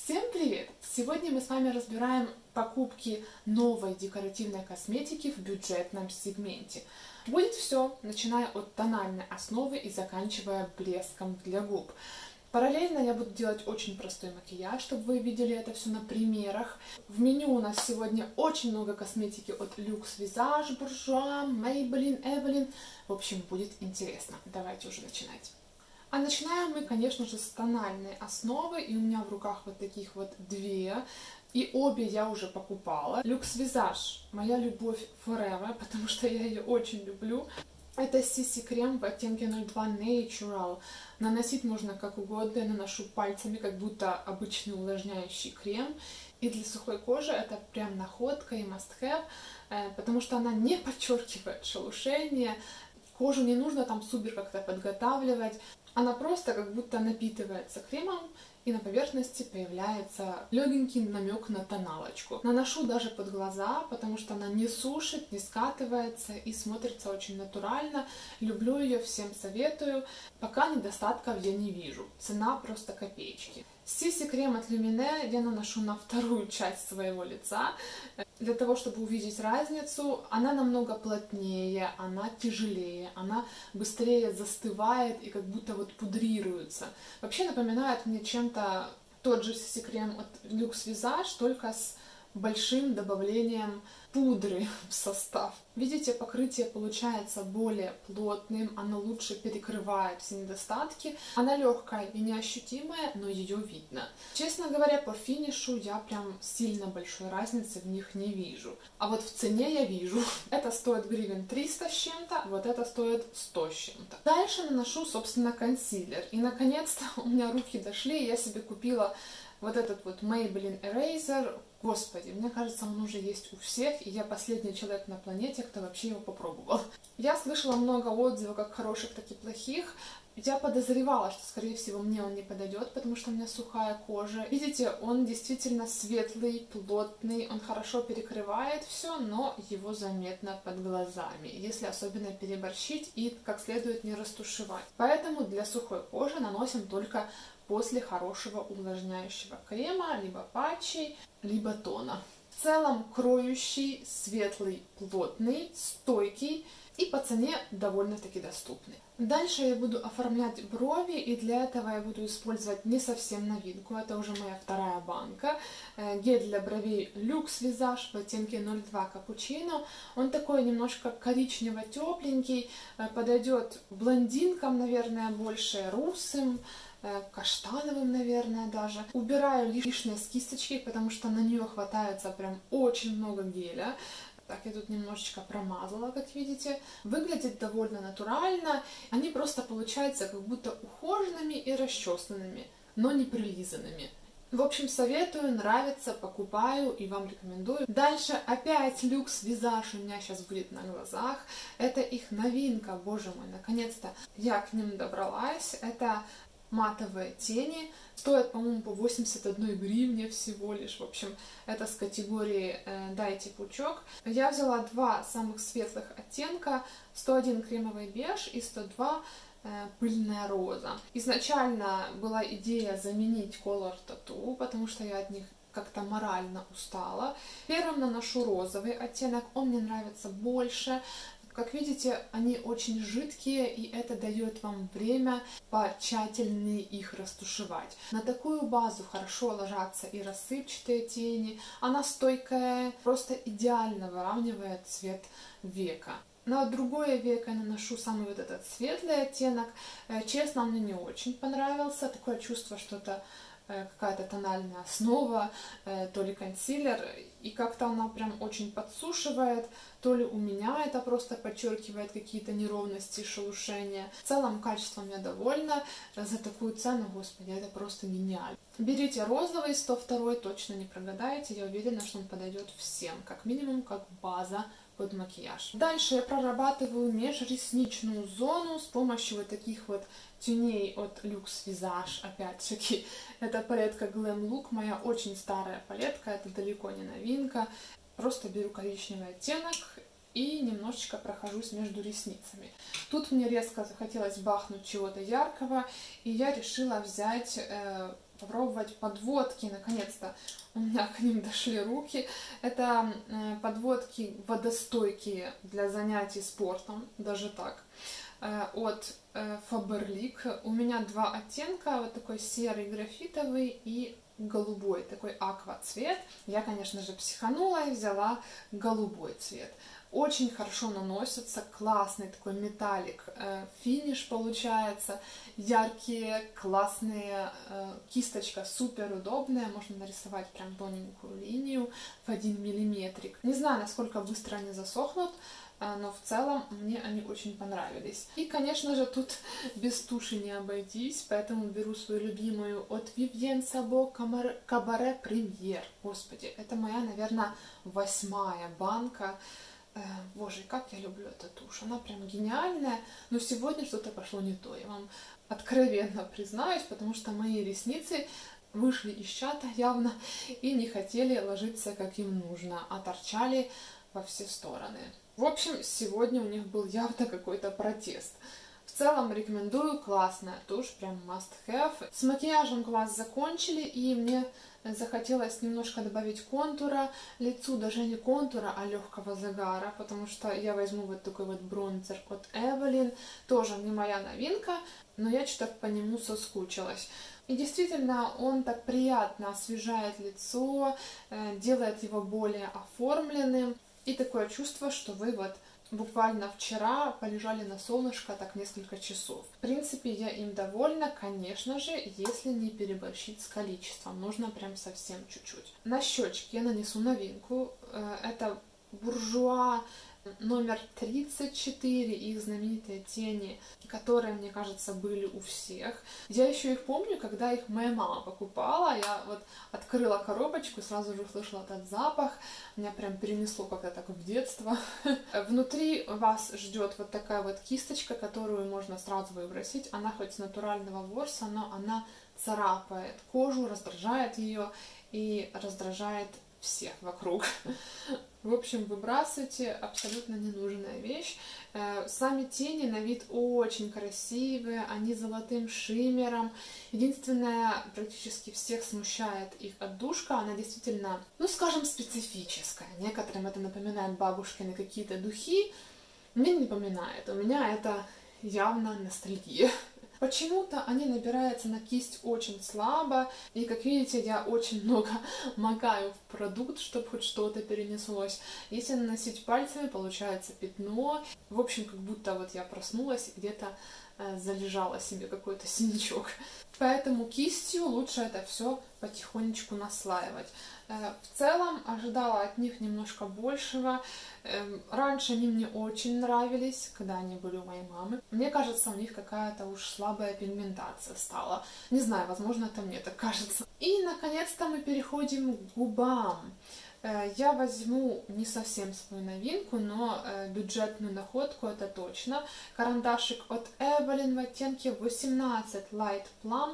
Всем привет! Сегодня мы с вами разбираем покупки новой декоративной косметики в бюджетном сегменте. Будет все, начиная от тональной основы и заканчивая блеском для губ. Параллельно я буду делать очень простой макияж, чтобы вы видели это все на примерах. В меню у нас сегодня очень много косметики от Lux Visage, Bourjois, Maybelline, Evelyn. В общем, будет интересно. Давайте уже начинать. А начинаем мы, конечно же, с тональной основы, и у меня в руках вот таких вот две, и обе я уже покупала. Lux Visage, моя любовь forever, потому что я ее очень люблю. Это CC крем в оттенке 02 Natural. Наносить можно как угодно, я наношу пальцами, как будто обычный увлажняющий крем. И для сухой кожи это прям находка и must have, потому что она не подчеркивает шелушение. Кожу не нужно там супер как-то подготавливать. Она просто как будто напитывается кремом, и на поверхности появляется легенький намек на тоналочку. Наношу даже под глаза, потому что она не сушит, не скатывается и смотрится очень натурально. Люблю ее, всем советую. Пока недостатков я не вижу. Цена просто копеечки. CC крем от Lumineux я наношу на вторую часть своего лица, для того, чтобы увидеть разницу. Она намного плотнее, она тяжелее, она быстрее застывает и как будто вот пудрируется. Вообще напоминает мне чем-то тот же CC крем от Lux Visage, только с большим добавлением пудры в состав. Видите, покрытие получается более плотным, оно лучше перекрывает все недостатки. Она легкая и неощутимая, но ее видно. Честно говоря, по финишу я прям сильно большой разницы в них не вижу. А вот в цене я вижу. Это стоит гривен 300 с чем-то, вот это стоит 100 с чем-то. Дальше наношу, собственно, консилер. И наконец-то у меня руки дошли, и я себе купила вот этот вот Maybelline Eraser. Господи, мне кажется, он уже есть у всех, и я последний человек на планете, кто вообще его попробовал. Я слышала много отзывов, как хороших, так и плохих. Я подозревала, что, скорее всего, мне он не подойдет, потому что у меня сухая кожа. Видите, он действительно светлый, плотный, он хорошо перекрывает все, но его заметно под глазами, если особенно переборщить и как следует не растушевать. Поэтому для сухой кожи наносим только после хорошего увлажняющего крема, либо патчей, либо тона. В целом кроющий, светлый, плотный, стойкий и по цене довольно-таки доступный. Дальше я буду оформлять брови, и для этого я буду использовать не совсем новинку, это уже моя вторая банка. Гель для бровей Lux Visage в оттенке 02 Cappuccino. Он такой немножко коричнево-тепленький, подойдет блондинкам, наверное, больше, русым, каштановым, наверное, даже. Убираю лишние с кисточки, потому что на нее хватается прям очень много геля. Так, я тут немножечко промазала, как видите. Выглядит довольно натурально. Они просто получаются как будто ухоженными и расчесанными, но не прилизанными. В общем, советую, нравится, покупаю и вам рекомендую. Дальше опять Lux Visage у меня сейчас будет на глазах. Это их новинка, боже мой, наконец-то я к ним добралась. Это матовые тени. Стоят, по-моему, по 81 гривне всего лишь. В общем, это с категории «Дайте пучок». Я взяла два самых светлых оттенка. 101 кремовый беж и 102 пыльная роза. Изначально была идея заменить Color Tattoo, потому что я от них как-то морально устала. Первым наношу розовый оттенок, он мне нравится больше. Как видите, они очень жидкие, и это дает вам время потщательнее их растушевать. На такую базу хорошо ложатся и рассыпчатые тени. Она стойкая, просто идеально выравнивает цвет века. На другое веко я наношу самый вот этот светлый оттенок. Честно, он мне не очень понравился. Такое чувство, что это какая-то тональная основа, то ли консилер, и как-то она прям очень подсушивает, то ли у меня это просто подчеркивает какие-то неровности, шелушения. В целом качеством я довольна, за такую цену, господи, это просто гениально. Берите розовый 102, точно не прогадаете, я уверена, что он подойдет всем, как минимум как база под макияж. Дальше я прорабатываю межресничную зону с помощью вот таких вот теней от Lux Visage. Опять-таки, это палетка Glam Look, моя очень старая палетка, это далеко не новинка. Просто беру коричневый оттенок и немножечко прохожусь между ресницами. Тут мне резко захотелось бахнуть чего-то яркого, и я решила взять попробовать подводки. Наконец-то у меня к ним дошли руки. Это подводки водостойкие для занятий спортом, даже так, от Faberlic. У меня два оттенка, вот такой серый графитовый и голубой, такой аква цвет. Я, конечно же, психанула и взяла голубой цвет. Очень хорошо наносится, классный такой металлик, финиш получается, яркие, классные, кисточка супер удобная, можно нарисовать прям тоненькую линию в 1 миллиметрик. Не знаю, насколько быстро они засохнут, но в целом мне они очень понравились. И, конечно же, тут без туши не обойтись, поэтому беру свою любимую от Vivienne Sabo Cabaret Premier. Господи, это моя, наверное, 8-я банка. Боже, как я люблю эту тушь, она прям гениальная, но сегодня что-то пошло не то, я вам откровенно признаюсь, потому что мои ресницы вышли из чата явно и не хотели ложиться как им нужно, а торчали во все стороны. В общем, сегодня у них был явно какой-то протест. В целом рекомендую, классная тушь, прям must have. С макияжем глаз закончили, и мне захотелось немножко добавить контура лицу, даже не контура, а легкого загара, потому что я возьму вот такой вот бронзер от Evelyn, тоже не моя новинка, но я что-то по нему соскучилась. И действительно, он так приятно освежает лицо, делает его более оформленным, и такое чувство, что вы вот буквально вчера полежали на солнышко так несколько часов. В принципе, я им довольна, конечно же, если не переборщить с количеством. Нужно прям совсем чуть-чуть. На щечки я нанесу новинку. Это Буржуа номер 34, их знаменитые тени, которые, мне кажется, были у всех. Я еще их помню, когда их моя мама покупала. Я вот открыла коробочку, сразу же услышала этот запах. Меня прям перенесло как-то так в детство. Внутри вас ждет вот такая вот кисточка, которую можно сразу выбросить. Она хоть с натурального ворса, но она царапает кожу, раздражает ее и раздражает всех вокруг. В общем, выбрасывайте, абсолютно ненужная вещь. Сами тени на вид очень красивые, они золотым шиммером. Единственное, практически всех смущает их отдушка, она действительно, ну скажем, специфическая. Некоторым это напоминает бабушкины какие-то духи, мне не напоминает, у меня это явно ностальгия. Почему-то они набираются на кисть очень слабо, и, как видите, я очень много макаю в продукт, чтобы хоть что-то перенеслось. Если наносить пальцами, получается пятно. В общем, как будто вот я проснулась и где-то залежала себе какой-то синячок. Поэтому кистью лучше это все потихонечку наслаивать. В целом ожидала от них немножко большего. Раньше они мне очень нравились, когда они были у моей мамы. Мне кажется, у них какая-то уж слабая пигментация стала. Не знаю, возможно, это мне так кажется. И, наконец-то, мы переходим к губам. Я возьму не совсем свою новинку, но бюджетную находку, это точно. Карандашик от Evelyn в оттенке 18 Light Plum.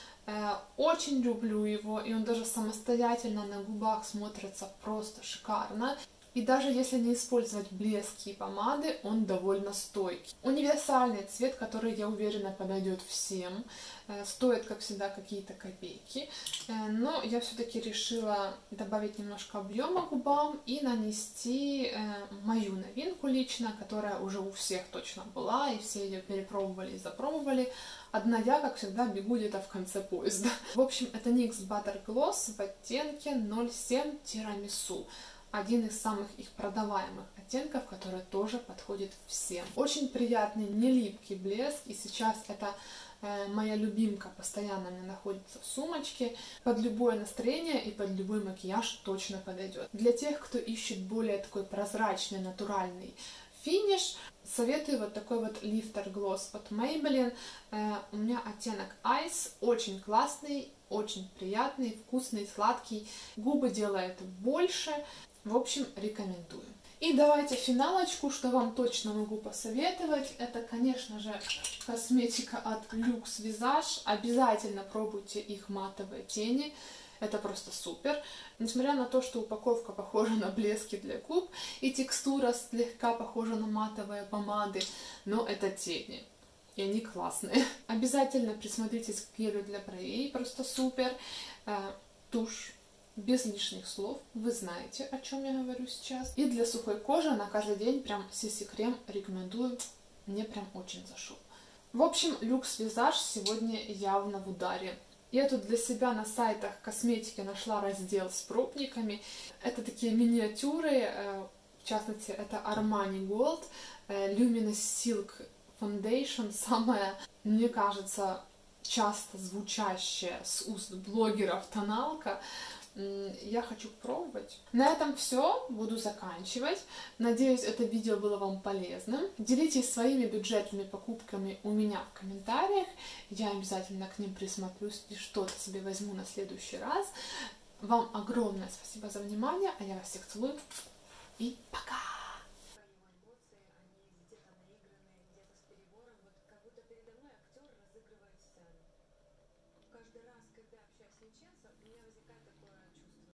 Очень люблю его, и он даже самостоятельно на губах смотрится просто шикарно. И даже если не использовать блески и помады, он довольно стойкий. Универсальный цвет, который, я уверена, подойдет всем. Стоит, как всегда, какие-то копейки. Но я все-таки решила добавить немножко объема губам и нанести мою новинку лично, которая уже у всех точно была, и все ее перепробовали и запробовали. Одна я, как всегда, бегу где-то в конце поезда. В общем, это NYX Butter Gloss в оттенке 07 Тирамису. Один из самых их продаваемых оттенков, который тоже подходит всем. Очень приятный, не липкий блеск, и сейчас это моя любимка постоянно мне находится в сумочке. Под любое настроение и под любой макияж точно подойдет. Для тех, кто ищет более такой прозрачный, натуральный финиш, советую вот такой вот лифтер глосс от Maybelline. У меня оттенок Ice, очень классный, очень приятный, вкусный, сладкий. Губы делает больше. В общем, рекомендую. И давайте финалочку, что вам точно могу посоветовать. Это, конечно же, косметика от Lux Visage. Обязательно пробуйте их матовые тени. Это просто супер. Несмотря на то, что упаковка похожа на блески для губ и текстура слегка похожа на матовые помады, но это тени. и они классные. Обязательно присмотритесь к гелю для бровей, просто супер. Тушь. Без лишних слов, вы знаете, о чем я говорю сейчас. И для сухой кожи на каждый день прям CC крем рекомендую, мне прям очень зашел. В общем, люкс визаж сегодня явно в ударе. Я тут для себя на сайтах косметики нашла раздел с пробниками. Это такие миниатюры, в частности, это Armani Gold, Luminous Silk Foundation, самая, мне кажется, часто звучащая с уст блогеров тоналка. Я хочу пробовать. На этом все, буду заканчивать. Надеюсь, это видео было вам полезным. Делитесь своими бюджетными покупками у меня в комментариях. Я обязательно к ним присмотрюсь и что-то себе возьму на следующий раз. Вам огромное спасибо за внимание, а я вас всех целую и пока!